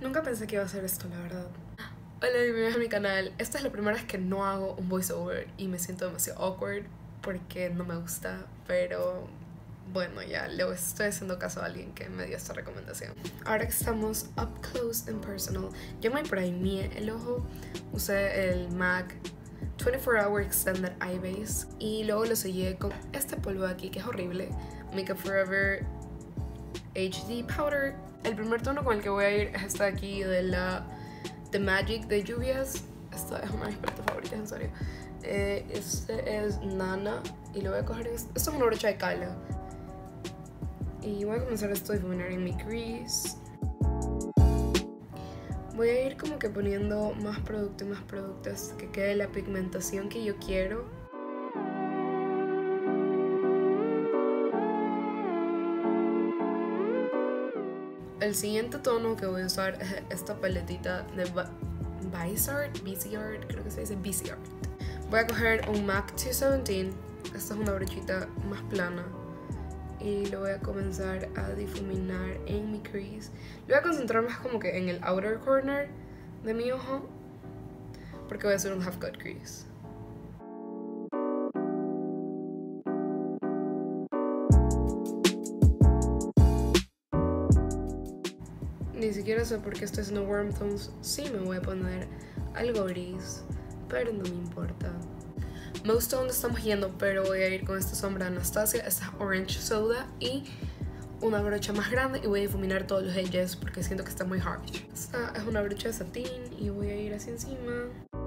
Nunca pensé que iba a hacer esto, la verdad. Hola, bienvenidos a mi canal. Esta es la primera vez que no hago un voiceover y me siento demasiado awkward porque no me gusta, pero bueno, ya le estoy haciendo caso a alguien que me dio esta recomendación. Ahora que estamos up close and personal, yo me primé el ojo, usé el MAC 24 Hour Extended Eye Base y luego lo sellé con este polvo de aquí que es horrible, Makeup Forever HD Powder. El primer tono con el que voy a ir es esta de aquí de la The Magic de lluvias. Esta es una de mis paletas favoritas, en serio. Este es Nana y lo voy a coger. Esto es una brocha de cala. Y voy a comenzar esto a difuminar en mi crease. Voy a ir como que poniendo más producto y más producto hasta que quede la pigmentación que yo quiero. El siguiente tono que voy a usar es esta paletita de ViseArt, creo que se dice ViseArt. Voy a coger un MAC 217, esta es una brochita más plana, y lo voy a comenzar a difuminar en mi crease. Lo voy a concentrar más como que en el outer corner de mi ojo, porque voy a hacer un half cut crease. Ni siquiera sé por qué estoy haciendo warm tones. Sí me voy a poner algo gris, pero no me importa. Me gusta dónde estamos yendo, pero voy a ir con esta sombra de Anastasia, esta Orange Soda y una brocha más grande y voy a difuminar todos los edges porque siento que está muy harsh. Esta es una brocha de satín y voy a ir hacia encima.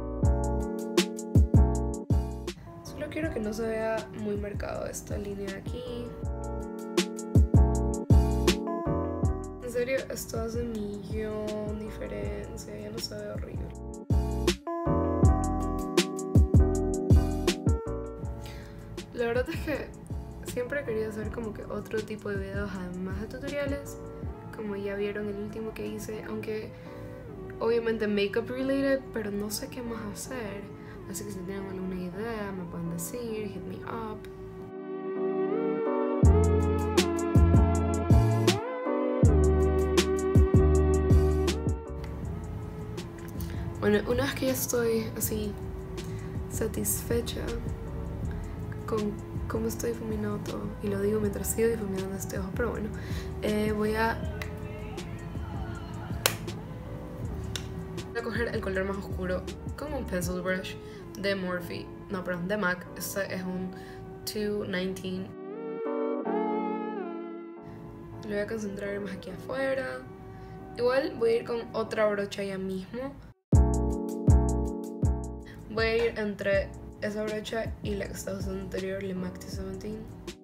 Solo quiero que no se vea muy marcado esta línea de aquí. En serio, esto hace millón diferencia, ya no se ve horrible. La verdad es que siempre he querido hacer como que otro tipo de videos además de tutoriales, como ya vieron el último que hice, aunque obviamente makeup related, pero no sé qué más hacer. Así que si tienen alguna idea me pueden decir, hit me up. Bueno, una vez que ya estoy así satisfecha con cómo estoy difuminando todo, y lo digo mientras sigo difuminando este ojo, pero bueno, voy a coger el color más oscuro con un pencil brush de Morphe, no, perdón, de MAC. Este es un 219. Lo voy a concentrar más aquí afuera. Igual voy a ir con otra brocha ya mismo. Voy a ir entre esa brocha y la que estaba usando anterior, la MAC 217.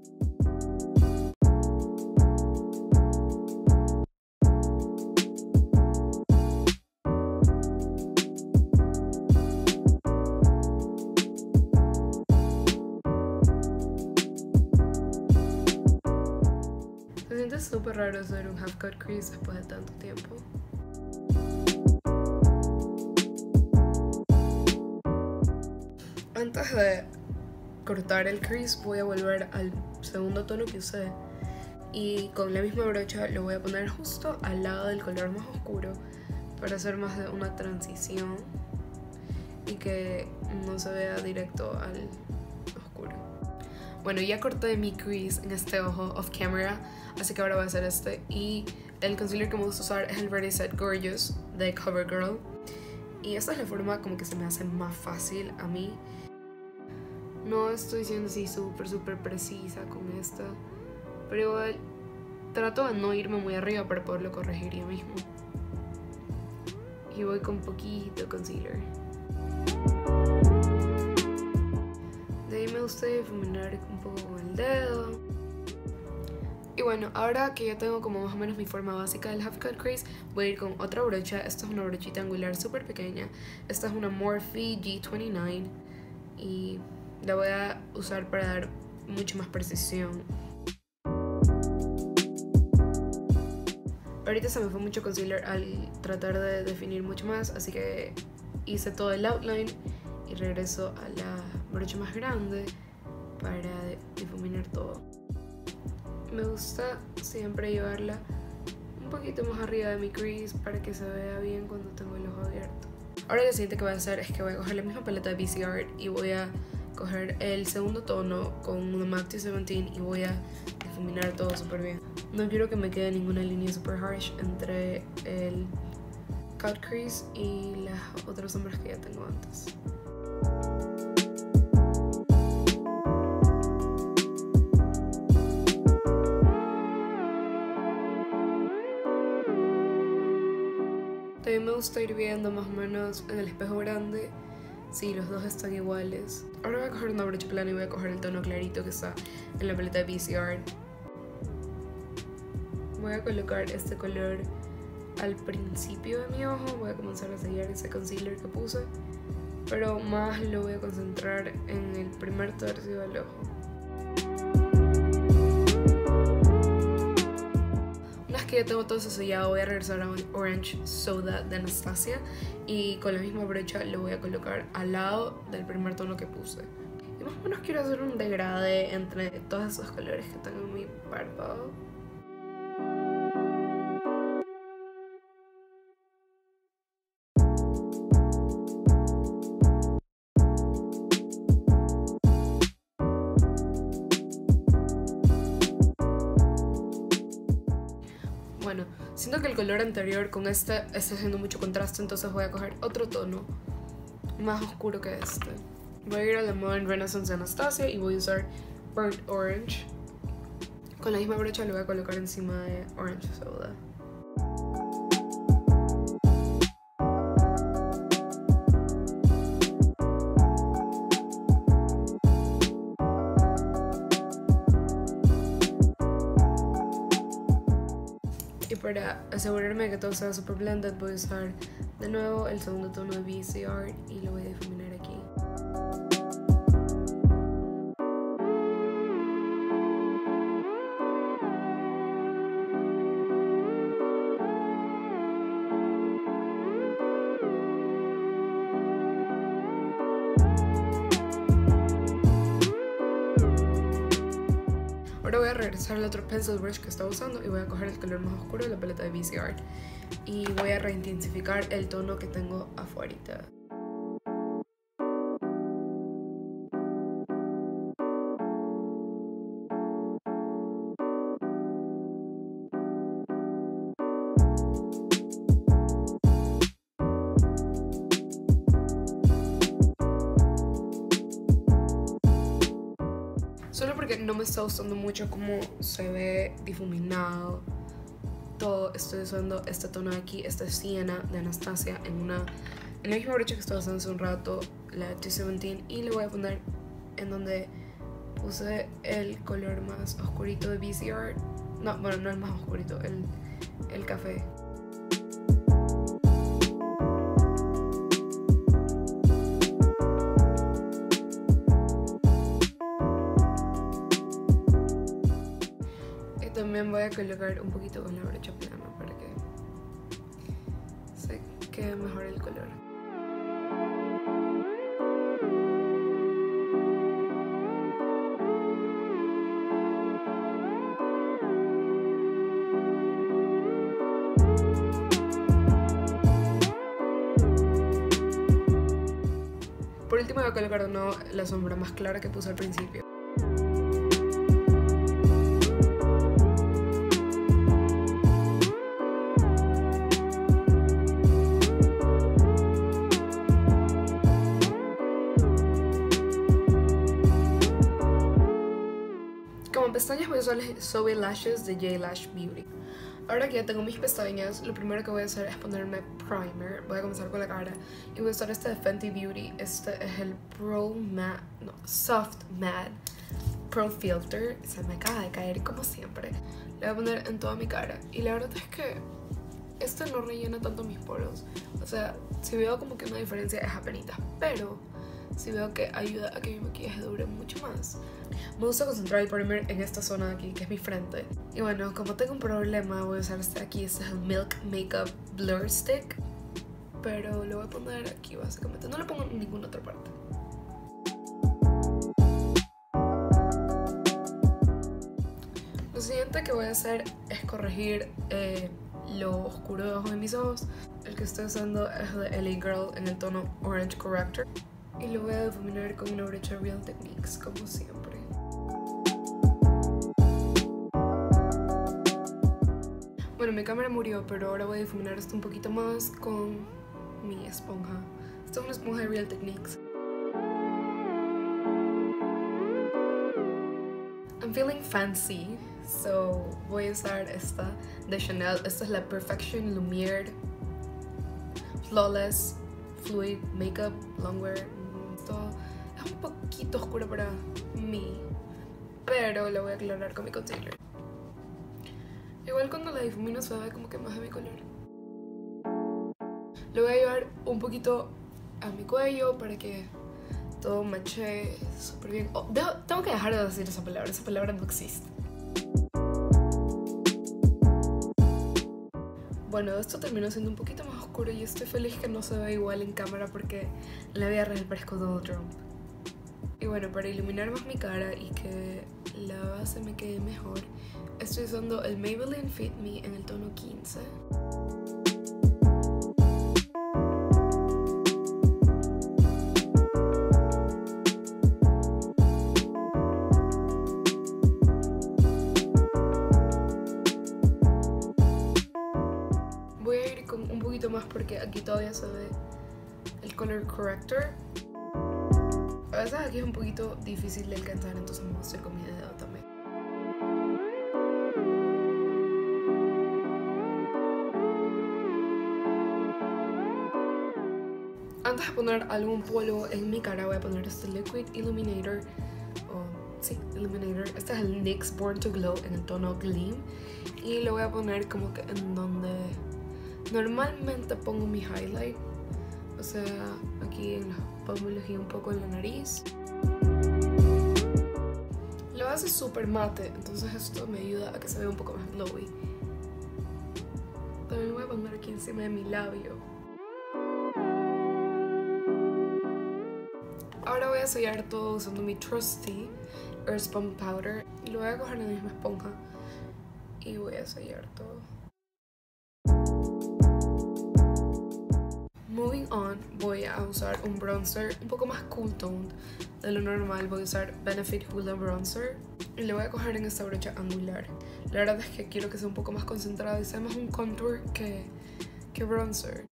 Se siente súper raro hacer un half cut crease después de tanto tiempo. Antes de cortar el crease voy a volver al segundo tono que usé y con la misma brocha lo voy a poner justo al lado del color más oscuro para hacer más de una transición y que no se vea directo al oscuro. Bueno, ya corté mi crease en este ojo off camera, así que ahora voy a hacer este, y el concealer que me gusta usar es el Ready Set Gorgeous de CoverGirl, y esta es la forma como que se me hace más fácil a mí. No estoy siendo así súper precisa con esta, pero igual trato de no irme muy arriba para poderlo corregir yo mismo. Y voy con poquito concealer. De ahí me gusta difuminar un poco con el dedo. Y bueno, ahora que ya tengo como más o menos mi forma básica del half cut crease, voy a ir con otra brocha. Esta es una brochita angular súper pequeña. Esta es una Morphe G29 y la voy a usar para dar mucha más precisión. Ahorita se me fue mucho concealer al tratar de definir mucho más, así que hice todo el outline y regreso a la brocha más grande para difuminar todo. Me gusta siempre llevarla un poquito más arriba de mi crease para que se vea bien cuando tengo el ojo abierto. Ahora lo siguiente que voy a hacer es que voy a coger la misma paleta de BC Art y voy a coger el segundo tono con una MAC 217 y voy a difuminar todo súper bien. No quiero que me quede ninguna línea super harsh entre el cut crease y las otras sombras que ya tengo antes. También me gusta ir viendo más o menos en el espejo grande si los dos están iguales. Ahora voy a coger una brocha plana y voy a coger el tono clarito que está en la paleta de BC Art. Voy a colocar este color al principio de mi ojo. Voy a comenzar a sellar ese concealer que puse, pero más lo voy a concentrar en el primer tercio del ojo. Una vez que ya tengo todo eso sellado, voy a regresar a un Orange Soda de Anastasia y con la misma brocha lo voy a colocar al lado del primer tono que puse. Y más o menos quiero hacer un degradé entre todos esos colores que tengo en mi párpado. Bueno, siento que el color anterior con este está haciendo mucho contraste, entonces voy a coger otro tono más oscuro que este. Voy a ir a la Modern Renaissance de Anastasia y voy a usar Burnt Orange. Con la misma brocha lo voy a colocar encima de Orange Soda. Y para asegurarme de que todo sea super blended, voy a usar de nuevo el segundo tono de BC Art y lo voy a difuminar aquí. Ahora voy a regresar al otro pencil brush que estaba usando y voy a coger el color más oscuro de la paleta de BC Art y voy a reintensificar el tono que tengo afuera. Solo porque no me está gustando mucho cómo se ve difuminado todo, estoy usando este tono de aquí, esta es Sienna de Anastasia en la misma brocha que estaba usando hace un rato, la 217, y le voy a poner en donde puse el color más oscurito de BC Art. No, bueno, no el más oscurito, el café. También voy a colocar un poquito con la brocha plana para que se quede mejor el color. Por último voy a colocar de nuevo la sombra más clara que puse al principio. Como pestañas voy a usar las Zoe Lashes de J Lash Beauty. Ahora que ya tengo mis pestañas, lo primero que voy a hacer es ponerme primer. Voy a comenzar con la cara y voy a usar este de Fenty Beauty. Este es el Soft Matte Pro Filter. Se me acaba de caer como siempre. Le voy a poner en toda mi cara y la verdad es que este no rellena tanto mis poros. O sea, si veo como que una diferencia es apenitas, pero si veo que ayuda a que mi maquillaje dure mucho más. Me gusta concentrar el primer en esta zona de aquí, que es mi frente. Y bueno, como tengo un problema, voy a usar este de aquí. Este es el Milk Makeup Blur Stick, pero lo voy a poner aquí básicamente. No lo pongo en ninguna otra parte. Lo siguiente que voy a hacer es corregir lo oscuro debajo de mis ojos. El que estoy usando es de LA Girl en el tono Orange Corrector. Y lo voy a difuminar con una brocha Real Techniques, como siempre. Bueno, mi cámara murió, pero ahora voy a difuminar esto un poquito más con mi esponja. Esta es una esponja de Real Techniques. I'm feeling fancy, so voy a usar esta de Chanel. Esta es la Perfection Lumiere Flawless Fluid Makeup Longwear. Esto es un poquito oscuro para mí, pero lo voy a aclarar con mi concealer. Igual cuando la difumino se ve como que más de mi color. Lo voy a llevar un poquito a mi cuello para que todo mache súper bien. Oh, tengo que dejar de decir esa palabra no existe. Bueno, esto terminó siendo un poquito más oscuro y estoy feliz que no se ve igual en cámara porque en la vida real parezco Donald Trump. Y bueno, para iluminar más mi cara y que la base me quede mejor, estoy usando el Maybelline Fit Me en el tono 15. Voy a ir con un poquito más porque aquí todavía se ve el color corrector. A veces aquí es un poquito difícil de alcanzar, entonces me estoy con mi dedo también. Antes de poner algún polvo en mi cara voy a poner este Liquid Illuminator. Sí, Illuminator. Este es el NYX Born to Glow en el tono Gleam. Y lo voy a poner como que en donde normalmente pongo mi highlight. O sea, aquí en los pómulos y un poco en la nariz. Lo hace súper mate, entonces esto me ayuda a que se vea un poco más glowy. También voy a poner aquí encima de mi labio. Ahora voy a sellar todo usando mi trusty Earthbound Powder. Y lo voy a coger en la misma esponja y voy a sellar todo. Moving on, voy a usar un bronzer un poco más cool toned de lo normal. Voy a usar Benefit Hoola Bronzer y le voy a coger en esta brocha angular. La verdad es que quiero que sea un poco más concentrado y sea más un contour que bronzer.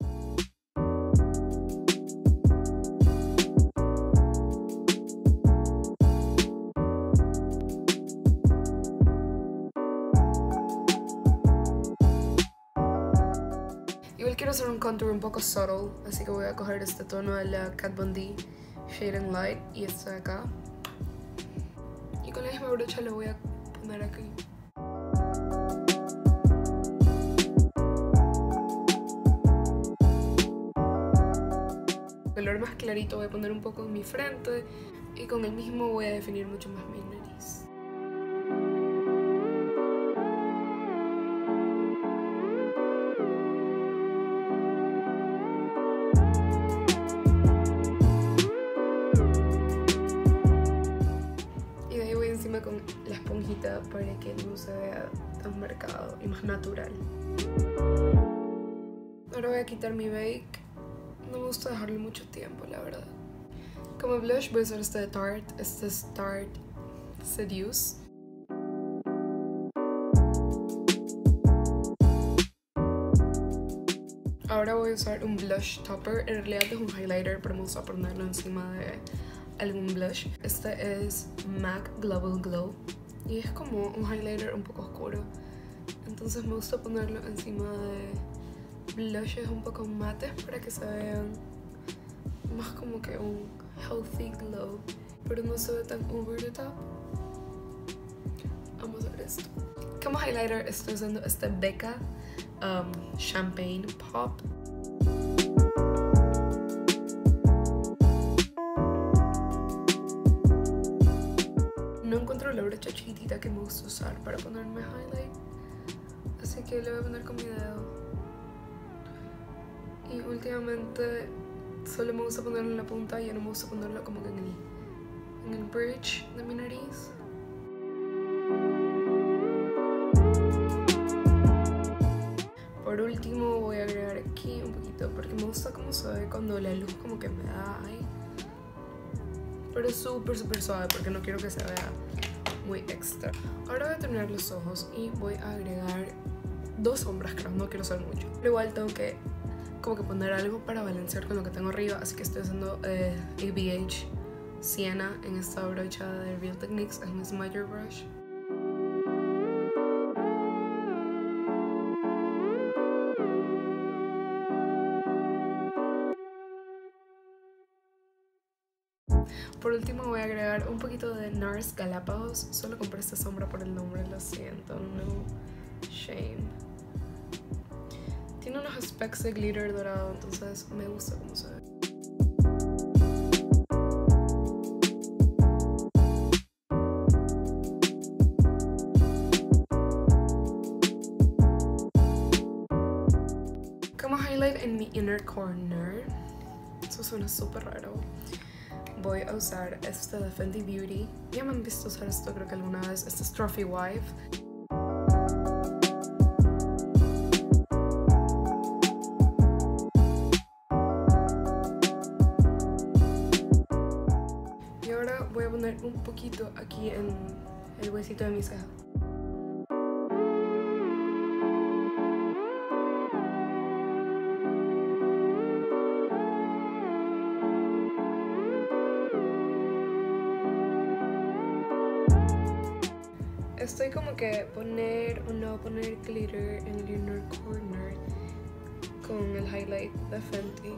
Igual quiero hacer un contour un poco subtle, así que voy a coger este tono de la Kat Von D Shade and Light y este de acá. Y con la misma brocha lo voy a poner aquí. El color más clarito voy a poner un poco en mi frente y con el mismo voy a definir mucho más mi nariz. Con la esponjita para que no se vea tan marcado y más natural. Ahora voy a quitar mi bake. No me gusta dejarle mucho tiempo, la verdad. Como blush voy a usar este de Tarte. Este es Tarte Seduce. Ahora voy a usar un blush topper. En realidad es un highlighter, pero me gusta ponerlo encima de algún blush. Este es MAC Global Glow y es como un highlighter un poco oscuro, entonces me gusta ponerlo encima de blushes un poco mates para que se vean más como que un healthy glow, pero no se ve tan over the top. Vamos a ver esto. Como highlighter estoy usando este Becca Champagne Pop. No encuentro la brocha chiquitita que me gusta usar para ponerme highlight, así que le voy a poner con mi dedo. Y últimamente solo me gusta ponerlo en la punta y ya no me gusta ponerlo como que en el bridge de mi nariz. Por último voy a agregar aquí un poquito porque me gusta cómo se ve cuando la luz como que me da ahí. Pero es súper suave porque no quiero que se vea muy extra. Ahora voy a terminar los ojos y voy a agregar 2 sombras, creo, no quiero usar mucho. Pero igual tengo que como que poner algo para balancear con lo que tengo arriba, así que estoy usando ABH Sienna en esta brocha de Real Techniques, en mi Smudger Brush. Por último voy a agregar un poquito de NARS Galapagos. Solo compré esta sombra por el nombre, lo siento, no shame. Tiene unos specks de glitter dorado, entonces me gusta cómo se ve. Como highlight en mi inner corner, eso suena súper raro, voy a usar este de Fenty Beauty. Ya me han visto usar esto creo que alguna vez. Este es Trophy Wife. Y ahora voy a poner un poquito aquí en el huesito de mi ceja. Estoy como que poner glitter en el inner corner con el highlight de Fenty.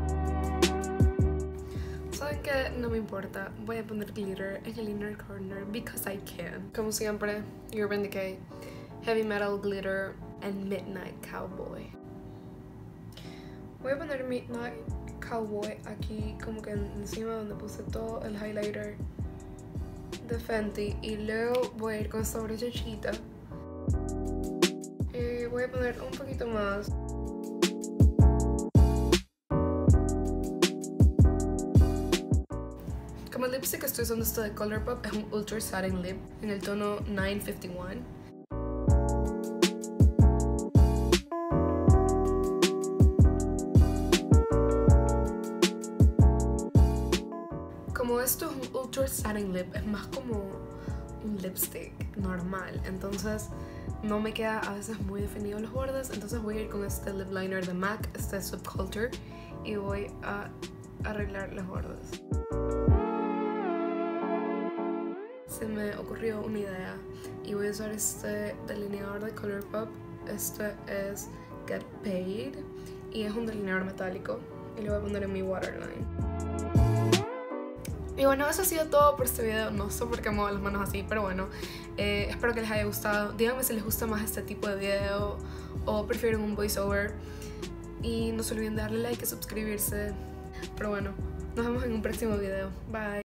¿Saben qué? No me importa, voy a poner glitter en el inner corner because I can. Como siempre, Urban Decay, Heavy Metal Glitter and Midnight Cowboy. Voy a poner Midnight Cowboy aquí como que encima donde puse todo el highlighter de Fenty, y luego voy a ir con esta brochita y voy a poner un poquito más. Como lipstick estoy usando esto de Colourpop, es un Ultra Satin Lip en el tono 951. Como esto es un Ultra Satin Lip, es más como un lipstick normal, entonces no me queda a veces muy definido los bordes, entonces voy a ir con este lip liner de MAC, este Subculture, y voy a arreglar los bordes. Se me ocurrió una idea y voy a usar este delineador de Colourpop. Este es Get Paid y es un delineador metálico y lo voy a poner en mi waterline. Y bueno, eso ha sido todo por este video. No sé por qué muevo las manos así, pero bueno, espero que les haya gustado. Díganme si les gusta más este tipo de video o prefieren un voiceover. Y no se olviden de darle like y suscribirse. Pero bueno, nos vemos en un próximo video. Bye.